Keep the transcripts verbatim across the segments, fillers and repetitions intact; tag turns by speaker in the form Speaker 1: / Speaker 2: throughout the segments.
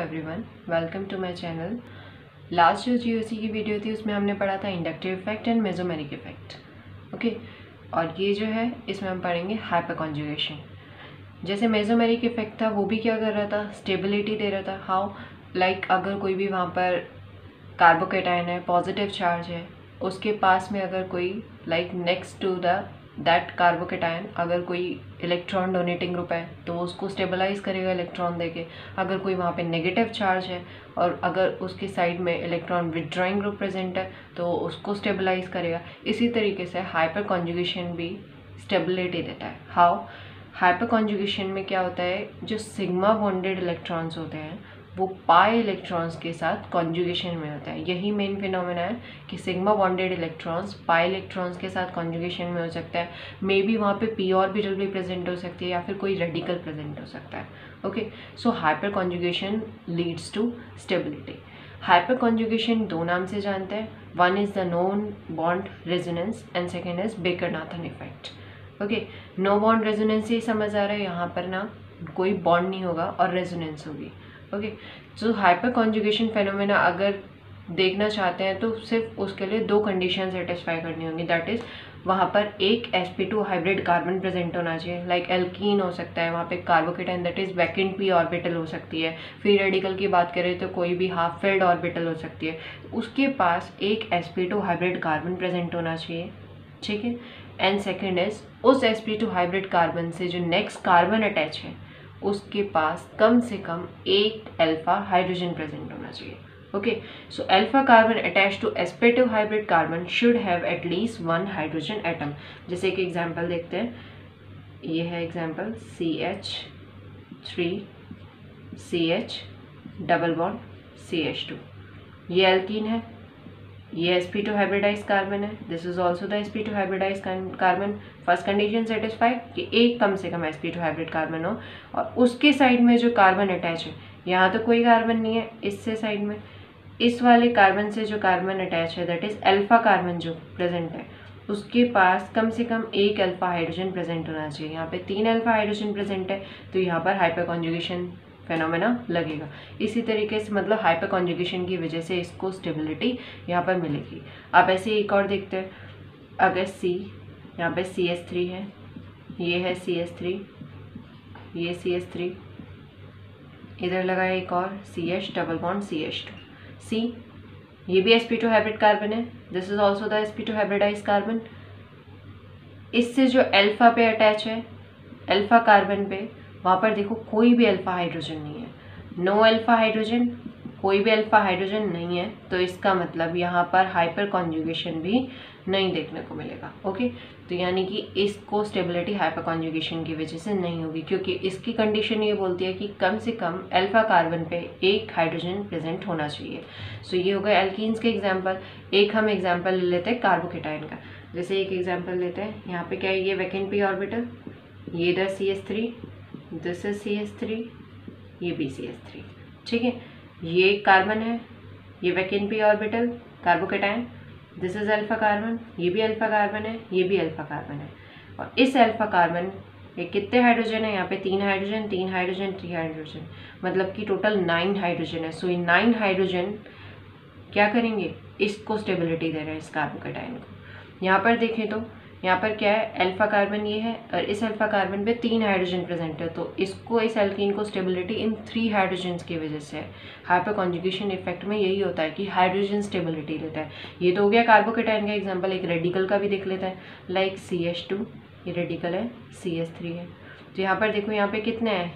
Speaker 1: Everyone, welcome to my channel. Last जो GOC की video थी उसमें हमने पढ़ा था inductive effect and mesomeric effect. Okay, और ये जो है इसमें हम पढ़ेंगे हाइपर कॉन्जुगेशन। जैसे मेसोमेरिक इफेक्ट था वो भी क्या कर रहा था, स्टेबिलिटी दे रहा था। हाउ, लाइक अगर कोई भी वहाँ पर कार्बोकेटायन है, पॉजिटिव चार्ज है, उसके पास में अगर कोई like next to the that carbocation अगर कोई इलेक्ट्रॉन डोनेटिंग ग्रुप है तो उसको स्टेबलाइज करेगा इलेक्ट्रॉन देके। अगर कोई वहाँ पे नेगेटिव चार्ज है और अगर उसके साइड में इलेक्ट्रॉन विथड्रॉइंग ग्रुप प्रेजेंट है तो उसको स्टेबलाइज करेगा। इसी तरीके से हाइपर कॉन्जुगेशन भी स्टेबिलिटी देता है। हाउ, हाइपर कॉन्जुगेशन में क्या होता है, जो सिग्मा बॉन्डेड इलेक्ट्रॉन्स होते हैं वो पाई इलेक्ट्रॉन्स के साथ कॉन्जुगेशन में होता है। यही मेन फिनोमेना है कि sigma bonded electrons pi electrons के साथ कॉन्जुगेशन में हो सकता है। मे बी वहाँ पे पी ऑर्बिटल भी प्रेजेंट हो सकती है या फिर कोई रेडिकल प्रेजेंट हो सकता है। Okay, so hyperconjugation leads to stability. Hyperconjugation दो नाम से जानते हैं, one is the no bond resonance and second is Baker Nathan effect. Okay, no bond resonance ही समझ आ रहा है, यहाँ पर ना कोई बॉन्ड नहीं होगा और रेजोनेंस होगी। Okay, so hyperconjugation phenomena अगर देखना चाहते हैं तो सिर्फ उसके लिए दो कंडीशन सेटिस्फाई करनी होंगी। दैट इज़ वहाँ पर एक s P two hybrid carbon present होना चाहिए, लाइक एल्कीन हो सकता है, वहाँ पे carbocation that is vacant p orbital हो सकती है। फ्री रेडिकल की बात करें तो कोई भी हाफ फिल्ड ऑर्बिटल हो सकती है, उसके पास एक s P two hybrid carbon present होना चाहिए। ठीक है, एंड सेकेंड इज उस s P two hybrid carbon से जो नेक्स्ट कार्बन अटैच है उसके पास कम से कम एक अल्फा हाइड्रोजन प्रेजेंट होना चाहिए। Okay, so alpha carbon attach to sp2 hybrid carbon should have at least one hydrogen atom. जैसे एक एग्जांपल देखते हैं, ये है example C H three C H double bond C H two. ये एल्कीन है, ये s P two hybridize carbon है, this is also the s P two hybridize carbon. First condition satisfied कि एक कम से कम s P two hybrid carbon हो और उसके साइड में जो कार्बन अटैच है, यहाँ तो कोई कार्बन नहीं है, इससे साइड में इस वाले कार्बन से जो कार्बन अटैच है दैट इज अल्फा कार्बन जो प्रेजेंट है उसके पास कम से कम एक अल्फा हाइड्रोजन प्रेजेंट होना चाहिए। यहाँ पे तीन अल्फा हाइड्रोजन प्रेजेंट है तो यहाँ पर हाइपर कॉन्जुगेशन फेनोमेना लगेगा। इसी तरीके से मतलब हाइपर कॉन्जुगेशन की वजह से इसको स्टेबिलिटी यहाँ पर मिलेगी। अब ऐसे एक और देखते हैं, अगर सी यहाँ पे सी एस थ्री है, ये है सी एस थ्री, ये सी एस थ्री, इधर लगा है एक और C H double bond C H two. See, ये भी s P two hybrid carbon है, this is also the s P two hybridize carbon. इससे जो अल्फा पे अटैच है, अल्फा कार्बन पे, वहाँ पर देखो कोई भी अल्फा हाइड्रोजन नहीं है, नो अल्फा हाइड्रोजन, कोई भी अल्फा हाइड्रोजन नहीं है, तो इसका मतलब यहाँ पर हाइपर कॉन्जुगेशन भी नहीं देखने को मिलेगा। ओके, तो यानी कि इसको स्टेबिलिटी हाइपर कॉन्जुगेशन की वजह से नहीं होगी, क्योंकि इसकी कंडीशन ये बोलती है कि कम से कम अल्फा कार्बन पे एक हाइड्रोजन प्रेजेंट होना चाहिए। सो ये हो गए एल्कीन्स के एग्जाम्पल। एक हम एग्जाम्पल ले लेते हैं कार्बोकेटाइन का। जैसे एक एग्जाम्पल लेते हैं, यहाँ पे क्या है, ये वैकेंट पी ऑर्बिटल, ये इधर C S three, this is C S three, ये बी सी एस थ्री। ठीक है, ये कार्बन है, ये vacant p orbital carbocation, this is alpha carbon, ये भी अल्फा कार्बन है, ये भी अल्फा कार्बन है। और इस अल्फा कार्बन ये कितने हाइड्रोजन है, यहाँ पे तीन हाइड्रोजन, तीन हाइड्रोजन, थ्री हाइड्रोजन, मतलब कि टोटल नाइन हाइड्रोजन है। सो ये नाइन हाइड्रोजन क्या करेंगे, इसको स्टेबिलिटी दे रहे हैं इस कार्बोकेटाइन को। यहाँ पर देखें तो यहाँ पर क्या है, अल्फा कार्बन ये है और इस अल्फा कार्बन पे तीन हाइड्रोजन प्रेजेंट है, तो इसको इस एल्कीन को स्टेबिलिटी इन थ्री हाइड्रोजन की वजह से है। हाइपर कॉन्जुगेशन इफेक्ट में यही होता है कि हाइड्रोजन स्टेबिलिटी देता है। ये तो हो गया कार्बोकेटाइन का एग्जांपल। एक रेडिकल का भी देख लेते हैं, लाइक सी एच टू, ये रेडिकल है, सी एच थ्री है। तो यहाँ पर देखो, यहाँ पे कितने हैं,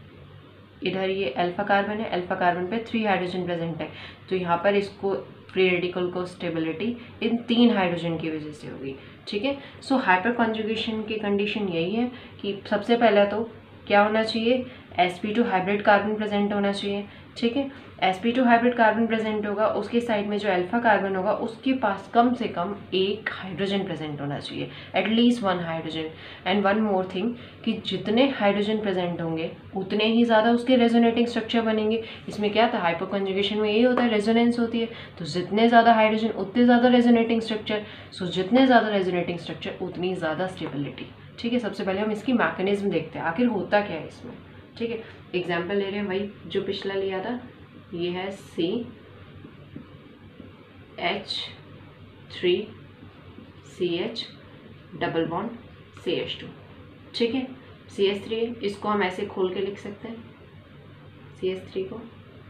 Speaker 1: इधर ये अल्फा कार्बन है, अल्फा कार्बन पे थ्री हाइड्रोजन प्रेजेंट है, तो यहाँ पर इसको फ्री रेडिकल को स्टेबिलिटी इन तीन हाइड्रोजन की वजह से होगी। ठीक है, सो हाइपर कॉन्जुगेशन की कंडीशन यही है कि सबसे पहला तो क्या होना चाहिए, s P two hybrid carbon present होना चाहिए। ठीक है, s P two hybrid carbon present होगा, उसके साइड में जो अल्फा कार्बन होगा उसके पास कम से कम एक हाइड्रोजन प्रेजेंट होना चाहिए, at least one hydrogen. And one more thing कि जितने हाइड्रोजन प्रेजेंट होंगे उतने ही ज़्यादा उसके रेजोनेटिंग स्ट्रक्चर बनेंगे। इसमें क्या था, हाइपर कॉन्जुगेशन में यही होता है, रेजोनेंस होती है, तो जितने ज़्यादा हाइड्रोजन उतने ज़्यादा रेजोनेटिंग स्ट्रक्चर, सो जितने ज़्यादा रेजोनेटिंग स्ट्रक्चर उतनी ज़्यादा स्टेबिलिटी। ठीक है, सबसे पहले हम इसकी मैकेनिज्म देखते हैं, आखिर होता क्या है इसमें। ठीक है, एग्जाम्पल ले रहे हैं वही जो पिछला लिया था, ये है C H three C H double bond C H two. ठीक है, सी एच थ्री इसको हम ऐसे खोल के लिख सकते हैं, सी एच थ्री को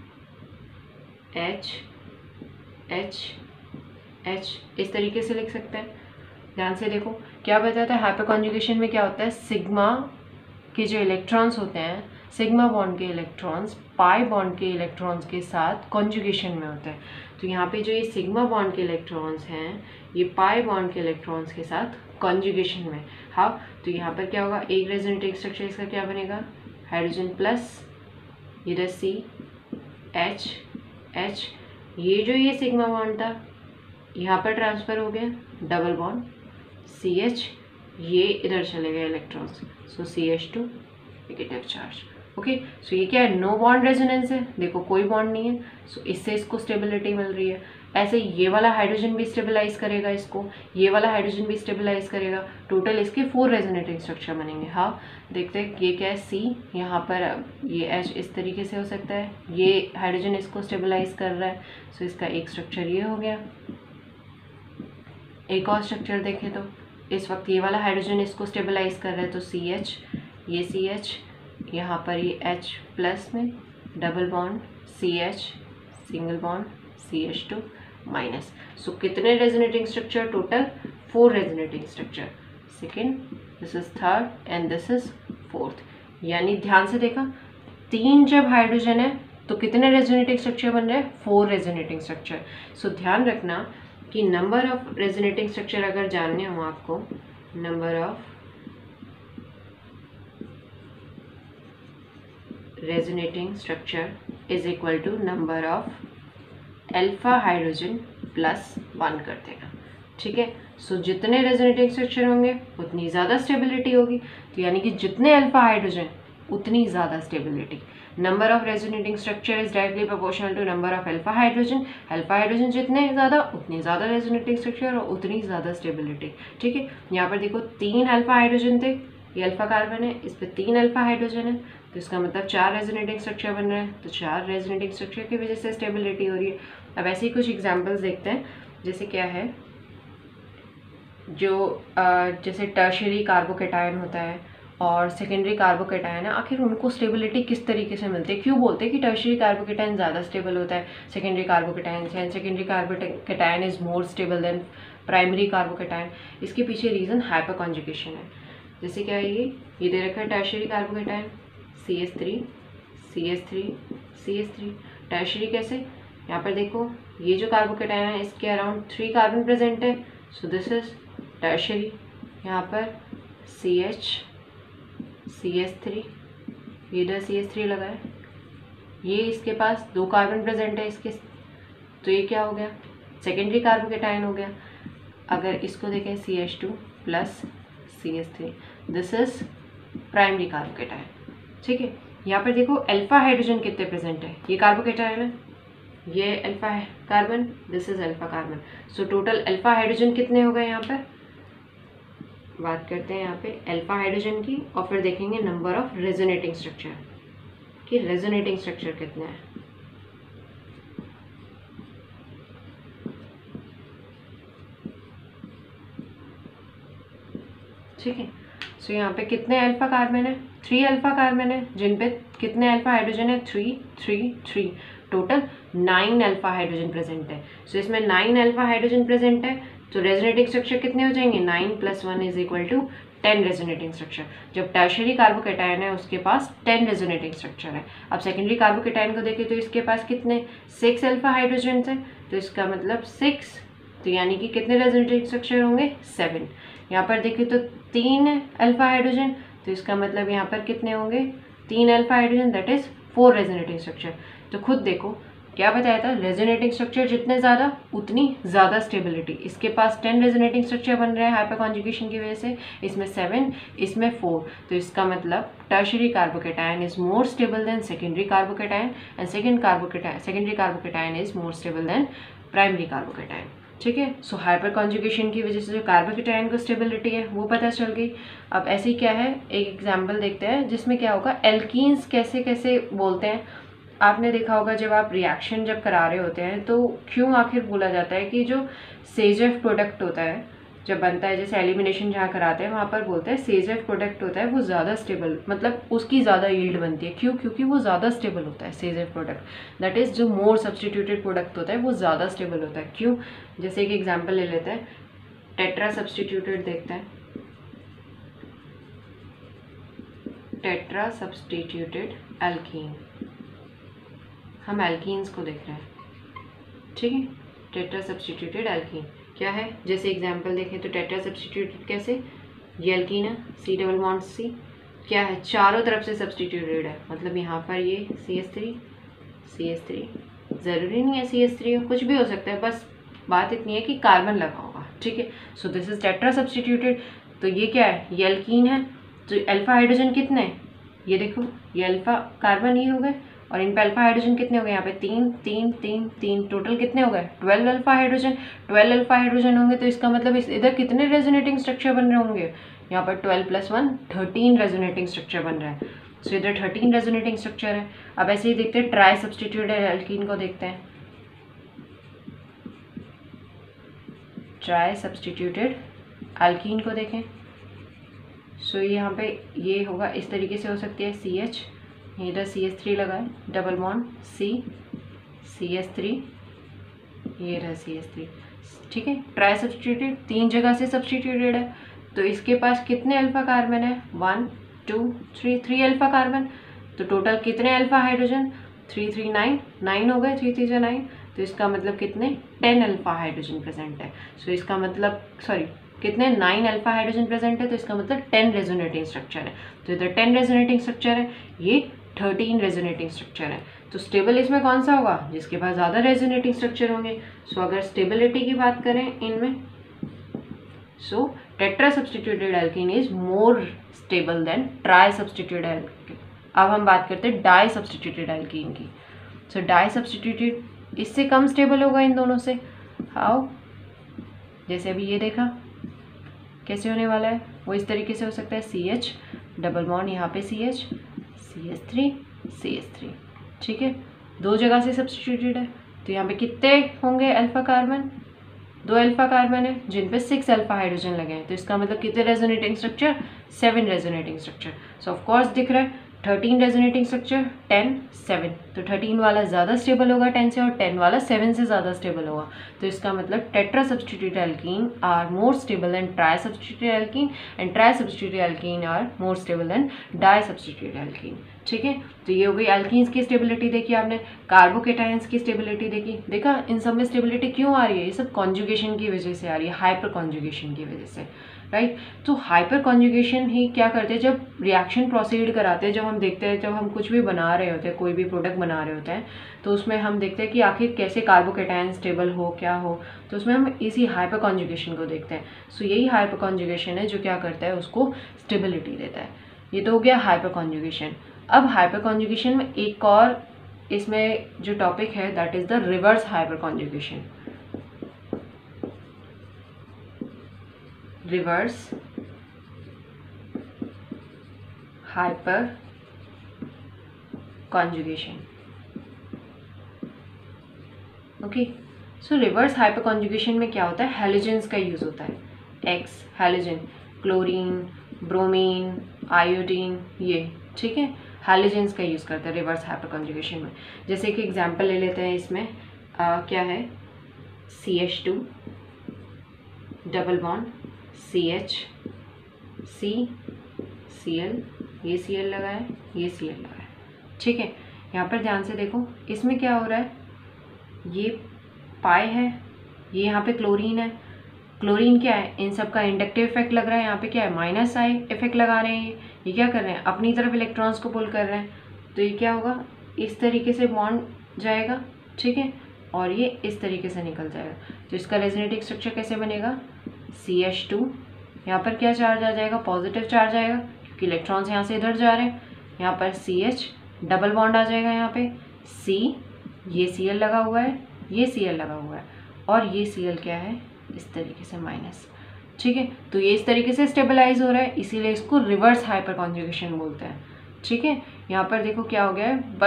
Speaker 1: एच एच एच इस तरीके से लिख सकते हैं। ध्यान से देखो क्या बताता है, हाइपर कॉन्जुगेशन में क्या होता है, सिग्मा के जो इलेक्ट्रॉन्स होते हैं, सिग्मा बॉन्ड के इलेक्ट्रॉन्स पाई बॉन्ड के इलेक्ट्रॉन्स के साथ कॉन्जुगेशन में होते हैं। तो यहाँ पे जो ये सिग्मा बॉन्ड के इलेक्ट्रॉन्स हैं ये पाई बॉन्ड के इलेक्ट्रॉन्स के साथ कॉन्जुगेशन में। हाँ, तो यहाँ पर क्या होगा, एक रेजोनेटिव स्ट्रक्चर इसका क्या बनेगा, हाइड्रोजन प्लस इधर सी एच एच, ये जो ये सिग्मा बॉन्ड था यहाँ पर ट्रांसफ़र हो गया डबल बॉन्ड सी एच, ये इधर चले गए electrons, so C H two negative charge. Okay, so ये क्या है, नो बॉन्ड रेजोनेंस है, देखो कोई बॉन्ड नहीं है, सो so इससे इसको स्टेबिलिटी मिल रही है। ऐसे ये वाला हाइड्रोजन भी स्टेबलाइज करेगा इसको, ये वाला हाइड्रोजन भी स्टेबलाइज करेगा, टोटल इसके फोर रेजोनेटिंग स्ट्रक्चर बनेंगे। हाँ, देखते हैं ये क्या है, सी यहाँ पर ये एच इस तरीके से हो सकता है, ये हाइड्रोजन इसको स्टेबलाइज कर रहा है, सो so इसका एक स्ट्रक्चर ये हो गया। एक और स्ट्रक्चर देखें तो इस वक्त ये वाला हाइड्रोजन इसको स्टेबलाइज कर रहा है, तो सी एच, ये सी एच, यहाँ पर ये H प्लस में double bond C H single bond C H two minus. So कितने resonating structure, total four resonating structure, second, this is third and this is fourth. यानी ध्यान से देखा, तीन जब हाइड्रोजन है तो कितने रेजोनेटिंग स्ट्रक्चर बन रहे हैं, फोर रेजोनेटिंग स्ट्रक्चर। सो ध्यान रखना कि नंबर ऑफ रेजोनेटिंग स्ट्रक्चर अगर जानने हो आपको, number of resonating structure is equal to number of alpha hydrogen plus one कर देगा। ठीक है, सो जितने रेजोनेटिंग स्ट्रक्चर होंगे उतनी ज़्यादा स्टेबिलिटी होगी, तो यानी कि जितने अल्फा हाइड्रोजन उतनी ज़्यादा stability. Number of resonating structure is directly proportional to number of alpha hydrogen, alpha hydrogen जितने ज़्यादा उतनी ज़्यादा रेजोनेटिंग स्ट्रक्चर और उतनी ज़्यादा स्टेबिलिटी। ठीक है, यहाँ पर देखो तीन अल्फा हाइड्रोजन थे, ये अल्फा कार्बन है, इस पर तीन अल्फा हाइड्रोजन है, तो इसका मतलब चार रेजोनेटिंग स्ट्रक्चर बन रहा है, तो चार रेजोनेटिंग स्ट्रक्चर की वजह से स्टेबिलिटी हो रही है। अब ऐसे ही कुछ एग्जांपल्स देखते हैं, जैसे क्या है, जो जैसे टर्शियरी कार्बोकेटायन होता है और सेकेंडरी कार्बोकेटायन है, आखिर उनको स्टेबिलिटी किस तरीके से मिलती है, क्यों बोलते हैं कि टर्शियरी कार्बोकेटायन ज़्यादा स्टेबल होता है सेकेंडरी कार्बोकेटायन से, and secondary carbocation is more stable than primary carbocation. इसके पीछे रीज़न हाइपर कॉन्जुगेशन है। जैसे क्या है, ये ये दे रखा है tertiary carbocation C H three C H three C H three, tertiary कैसे, यहाँ पर देखो ये जो कार्बोकेटायन है इसके अराउंड थ्री कार्बन प्रेजेंट है, सो दिस इज टर्शियरी। यहाँ पर C H C H three, इधर सी एच थ्री लगा है, ये इसके पास दो कार्बन प्रेजेंट है इसके, तो ये क्या हो गया, सेकेंडरी कार्बोकेटायन हो गया। अगर इसको देखें C H two plus C H three, this is primary carbocation. ठीक है, यहाँ पर देखो अल्फा हाइड्रोजन कितने प्रेजेंट है, ये कार्बोकेटायन है, ये अल्फा है carbon, this is alpha carbon, so total alpha hydrogen कितने हो गए। यहाँ पर बात करते हैं यहाँ पे अल्फा हाइड्रोजन की, और फिर देखेंगे नंबर ऑफ रेजोनेटिंग स्ट्रक्चर कि रेजोनेटिंग स्ट्रक्चर कितने हैं। ठीक है, सो यहाँ पे कितने अल्फा कार्बन है, थ्री अल्फा कार्बन है, जिन पे कितने अल्फा हाइड्रोजन है, three three three, total nine alpha hydrogen present है। सो इसमें नाइन अल्फा हाइड्रोजन प्रेजेंट है, तो रेजोनेटिंग स्ट्रक्चर कितने हो जाएंगे, nine plus one is equal to ten resonating structure. जब टर्शियरी कार्बोकेटायन है उसके पास टेन रेजोनेटिंग स्ट्रक्चर है। अब सेकेंडरी कार्बोकेटायन को देखें तो इसके पास कितने, सिक्स अल्फा हाइड्रोजन है, तो इसका मतलब सिक्स, तो यानी कि कितने रेजोनेटिंग स्ट्रक्चर होंगे, सेवन। यहाँ पर देखें तो तीन अल्फा हाइड्रोजन, तो इसका मतलब यहाँ पर कितने होंगे, तीन alpha hydrogen, that is four resonating structure. तो खुद देखो क्या बताया था, रेजोनेटिंग स्ट्रक्चर जितने ज़्यादा उतनी ज़्यादा स्टेबिलिटी। इसके पास टेन रेजोनेटिंग स्ट्रक्चर बन रहे हैं हाइपर कॉन्जुगेशन की वजह से, इसमें सेवन, इसमें फोर, तो इसका मतलब tertiary carbocation is more stable than secondary carbocation, and second carbocation secondary carbocation is more stable than primary carbocation. ठीक है, सो हाइपर कॉन्जुगेशन की वजह से जो कार्बोकेटायन को स्टेबिलिटी है वो पता चल गई। अब ऐसे ही क्या है, एक एग्जाम्पल देखते हैं जिसमें क्या होगा, एल्कीन्स कैसे कैसे बोलते हैं, आपने देखा होगा जब आप रिएक्शन जब करा रहे होते हैं तो क्यों आखिर बोला जाता है कि जो सेजेफ प्रोडक्ट होता है जब बनता है, जैसे एलिमिनेशन जहाँ कराते हैं वहाँ पर बोलते हैं सेजेफ प्रोडक्ट होता है वो ज़्यादा स्टेबल, मतलब उसकी ज़्यादा यील्ड बनती है। क्यों? क्योंकि वो ज़्यादा स्टेबल होता है सेजेफ प्रोडक्ट। दैट इज़ जो मोर सब्सटीट्यूटेड प्रोडक्ट होता है वो ज़्यादा स्टेबल होता है। क्यों? जैसे एक एग्जाम्पल ले लेते हैं, टेट्रा सब्सटीट्यूटेड देखते हैं, टेट्रा सब्सटीट्यूटेड एल्कीन, हम एल्कीन्स को देख रहे हैं, ठीक है। टेट्रा सब्सटीट्यूटेड एल्कीन क्या है, जैसे एग्जांपल देखें तो टेट्रा सब्सटीट्यूटेड कैसे, ये एल्कीन है, सी डबल बॉन्ड सी, क्या है, चारों तरफ से सब्सटीट्यूटेड है, मतलब यहाँ पर ये C S three C S three, ज़रूरी नहीं है सी एस थ्री हो, कुछ भी हो सकता है, बस बात इतनी है कि कार्बन लगा होगा, ठीक है। So this is tetra substituted. तो ये क्या है, ये एल्कीन है, तो अल्फा हाइड्रोजन कितने हैं, ये देखो, ये अल्फा कार्बन ये हो गए, और इन पे अल्फा हाइड्रोजन कितने हो गए, यहाँ पे तीन तीन तीन तीन, टोटल कितने हो गए, twelve alpha hydrogen. Twelve alpha hydrogen होंगे तो इसका मतलब इस इधर कितने रेजोनेटिंग स्ट्रक्चर बन रहे होंगे, यहाँ पर twelve plus one thirteen resonating structure बन रहा है। सो इधर थर्टीन रेजोनेटिंग स्ट्रक्चर है। अब ऐसे ही देखते हैं ट्राई सब्सटीट्यूटेड एल्कीन को देखते हैं, ट्राई सब्सटीट्यूटेड एल्कीन को देखें। सो so, यहाँ पे ये होगा, इस तरीके से हो सकती है, सी एच, इधर सी एस थ्री लगा है, double bond C C S three, ये रहा सी एस थ्री, ठीक है। ट्राई सब्सटीट्यूटेड, तीन जगह से सब्सटीट्यूटेड है, तो इसके पास कितने अल्फा कार्बन है, one two three, three alpha carbon, तो टोटल कितने alpha hydrogen, three three nine, nine हो गए, थ्री थ्री से नाइन, तो इसका मतलब कितने, टेन अल्फा हाइड्रोजन प्रेजेंट है। सो so, इसका मतलब सॉरी कितने, नाइन अल्फा हाइड्रोजन प्रेजेंट है, तो इसका मतलब टेन रेजोनेटिंग स्ट्रक्चर है। तो इधर टेन रेजोनेटिंग स्ट्रक्चर है, ये थर्टीन रेजोनेटिंग स्ट्रक्चर है। तो स्टेबल इसमें कौन सा होगा, जिसके पास ज़्यादा रेजोनेटिंग स्ट्रक्चर होंगे। सो so, अगर स्टेबिलिटी की बात करें इनमें, so tetra substituted alkene is more stable than tri substituted alkene. अब हम बात करते हैं डाई सब्सटीट्यूटेड एल्कीन की। सो डाई सब्सटीट्यूटेड इससे कम स्टेबल होगा इन दोनों से। हाउ, जैसे अभी ये देखा कैसे होने वाला है, वो इस तरीके से हो सकता है, सी एच डबल बॉन्ड यहाँ पे C H C S three C S three, ठीक है, दो जगह से सब्सटीट्यूटेड है। तो यहाँ पे कितने होंगे अल्फा कार्बन, दो अल्फा कार्बन है जिन पे सिक्स अल्फा हाइड्रोजन लगे हैं, तो इसका मतलब कितने resonating structure, seven resonating structure. So of course दिख रहा है thirteen resonating structure, ten seven, तो थर्टीन वाला ज़्यादा स्टेबल होगा टेन से, और टेन वाला सेवन से ज़्यादा स्टेबल होगा। तो इसका मतलब tetra substituted alkene are more stable than tri substituted alkene, and tri substituted alkene are more stable than di substituted alkene, ठीक है। तो ये हो गई एल्कीन्स की स्टेबिलिटी देखी आपने, कार्बोकेटायंस की स्टेबिलिटी देखी, देखा इन सब में स्टेबिलिटी क्यों आ रही है, ये सब कॉन्जुगेशन की वजह से आ रही है, हाइपर कॉन्जुगेशन की वजह से, राइट। तो हाइपर कॉन्जुगेशन ही क्या करते हैं, जब रिएक्शन प्रोसीड कराते हैं, जब हम देखते हैं, जब हम कुछ भी बना रहे होते हैं, कोई भी प्रोडक्ट बना रहे होते हैं, तो उसमें हम देखते हैं कि आखिर कैसे कार्बोकेटायन स्टेबल हो, क्या हो, तो उसमें हम इसी हाइपर कॉन्जुगेशन को देखते हैं। सो यही हाइपर कॉन्जुगेशन है जो क्या करता है, उसको स्टेबिलिटी देता है। ये तो हो गया हाइपर कॉन्जुगेशन। अब हाइपर कॉन्जुगेशन में एक और इसमें जो टॉपिक है that is the reverse hyperconjugation. Reverse hyperconjugation, okay. So reverse hyperconjugation में क्या होता है, हैलोजेंस का यूज होता है, X halogen, chlorine, bromine, iodine, ये, ठीक है, हैलोजेंस का यूज़ करते हैं रिवर्स हाइपर कॉन्जुगेशन में। जैसे कि एग्जांपल ले लेते हैं इसमें, आ, क्या है, C H two double bond C H C C L, ये सी एल लगा है, ये सी एल लगा है, ठीक है। यहाँ पर ध्यान से देखो, इसमें क्या हो रहा है, ये पाई है, ये यहाँ पे क्लोरीन है, क्लोरीन क्या है, इन सब का इंडक्टिव इफेक्ट लग रहा है, यहाँ पे क्या है, माइनस आई इफेक्ट लगा रहे हैं, ये क्या कर रहे हैं, अपनी तरफ इलेक्ट्रॉन्स को पुल कर रहे हैं, तो ये क्या होगा, इस तरीके से बॉन्ड जाएगा, ठीक है, और ये इस तरीके से निकल जाएगा। तो इसका रेजोनेटिंग स्ट्रक्चर कैसे बनेगा, सी एच टू, यहाँ पर क्या चार्ज आ जाएगा, पॉजिटिव चार्ज आएगा, क्योंकि इलेक्ट्रॉन्स यहाँ से इधर जा रहे हैं, यहाँ पर सी एच डबल बॉन्ड आ जाएगा, यहाँ पे सी, ये सी एल लगा हुआ है, ये सी एल लगा हुआ है, और ये सी एल क्या है, इस तरीके से माइनस, ठीक है। तो ये इस तरीके से स्टेबलाइज हो रहा है, इसीलिए इसको रिवर्स हाइपर कॉन्जुगेशन बोलते हैं, ठीक है। यहाँ पर देखो क्या हो गया है, बस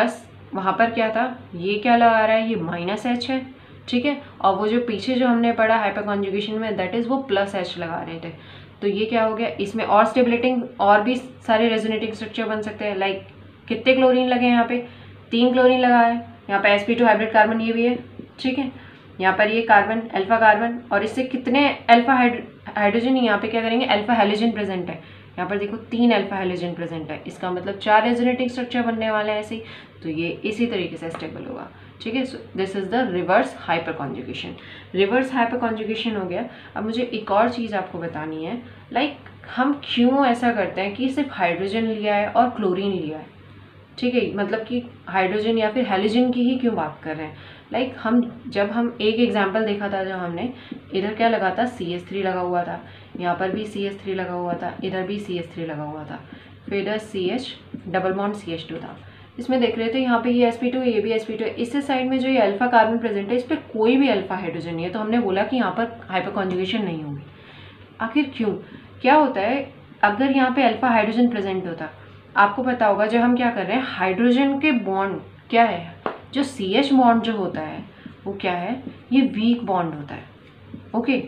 Speaker 1: वहाँ पर क्या था, ये क्या लगा रहा है, ये माइनस एच है, ठीक है, और वो जो पीछे जो हमने पढ़ा हाइपर कॉन्जुगेशन में दैट इज़ वो प्लस एच लगा रहे थे। तो ये क्या हो गया, इसमें और स्टेबलेटिंग और भी सारे रेजोनेटिंग स्ट्रक्चर बन सकते हैं। लाइक कितने क्लोरीन लगे हैं यहाँ पे, तीन क्लोरीन लगा है, यहाँ पे S P two hybrid carbon ये भी है, ठीक है, यहाँ पर ये कार्बन अल्फा कार्बन, और इससे कितने अल्फा हाइड्रोजन यहाँ पे क्या करेंगे, अल्फा हेलोजन प्रेजेंट है, यहाँ पर देखो तीन अल्फा हेलोजन प्रेजेंट है, इसका मतलब चार रेजोनेटिंग स्ट्रक्चर बनने वाले हैं ऐसे ही। तो ये इसी तरीके से स्टेबल होगा, ठीक है। So this is the reverse hyperconjugation. Reverse hyperconjugation हो गया। अब मुझे एक और चीज़ आपको बतानी है, लाइक हम क्यों ऐसा करते हैं कि सिर्फ हाइड्रोजन लिया है और क्लोरीन लिया है, ठीक है, मतलब कि हाइड्रोजन या फिर हेलोजन की ही क्यों बात कर रहे हैं। लाइक like हम जब हम एक एग्जांपल देखा था, जब हमने इधर क्या लगा था, सी एच थ्री लगा हुआ था, यहाँ पर भी सी एच थ्री लगा हुआ था, इधर भी सी एच थ्री लगा हुआ था, फिर इधर C H double bond C H two था। इसमें देख रहे थे यहाँ पे ये एस पी टू, ये भी एस पी टू है, इससे साइड में जो ये अल्फा कार्बन प्रेजेंट है इस पर कोई भी अल्फा हाइड्रोजन नहीं है, तो हमने बोला कि यहाँ पर हाइपर कॉन्जुगेशन नहीं होगी। आखिर क्यों, क्या होता है, अगर यहाँ पे अल्फा हाइड्रोजन प्रेजेंट होता, आपको पता होगा जब हम क्या कर रहे हैं, हाइड्रोजन के बॉन्ड क्या है, जो सी एच बॉन्ड जो होता है वो क्या है, ये वीक बॉन्ड होता है, ओके।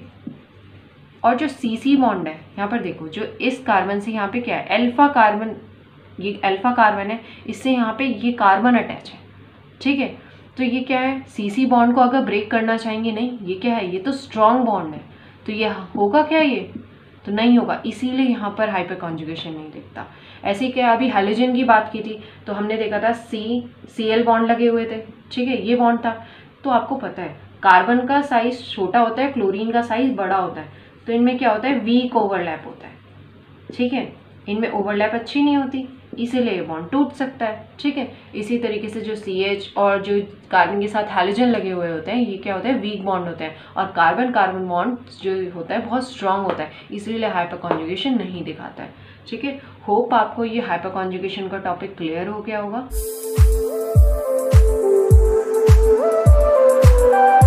Speaker 1: और जो सी सी बॉन्ड है, यहाँ पर देखो, जो इस कार्बन से यहाँ पे क्या है, अल्फा कार्बन, ये अल्फा कार्बन है, इससे यहाँ पे ये कार्बन अटैच है, ठीक है। तो ये क्या है, सी सी बॉन्ड को अगर ब्रेक करना चाहेंगे, नहीं, ये क्या है, ये तो स्ट्रॉन्ग बॉन्ड है, तो ये होगा क्या, ये तो नहीं होगा, इसीलिए यहाँ पर हाइपर कॉन्जुगेशन नहीं दिखता। ऐसे ही क्या, अभी हेलोजन की बात की थी तो हमने देखा था सी सी एल बॉन्ड लगे हुए थे, ठीक है, ये बॉन्ड था। तो आपको पता है कार्बन का साइज छोटा होता है, क्लोरीन का साइज बड़ा होता है, तो इनमें क्या होता है, वीक ओवरलैप होता है, ठीक है, इनमें ओवरलैप अच्छी नहीं होती, इसीलिए ये बॉन्ड टूट सकता है, ठीक है। इसी तरीके से जो सी एच और जो कार्बन के साथ हैलोजन लगे हुए होते हैं, ये क्या होता है, वीक बॉन्ड होते हैं, और कार्बन कार्बन बॉन्ड जो होता है बहुत स्ट्रांग होता है, इसलिए हाइपर कॉन्जुगेशन नहीं दिखाता है, ठीक है। होप आपको ये हाइपर कॉन्जुगेशन का टॉपिक क्लियर हो गया होगा।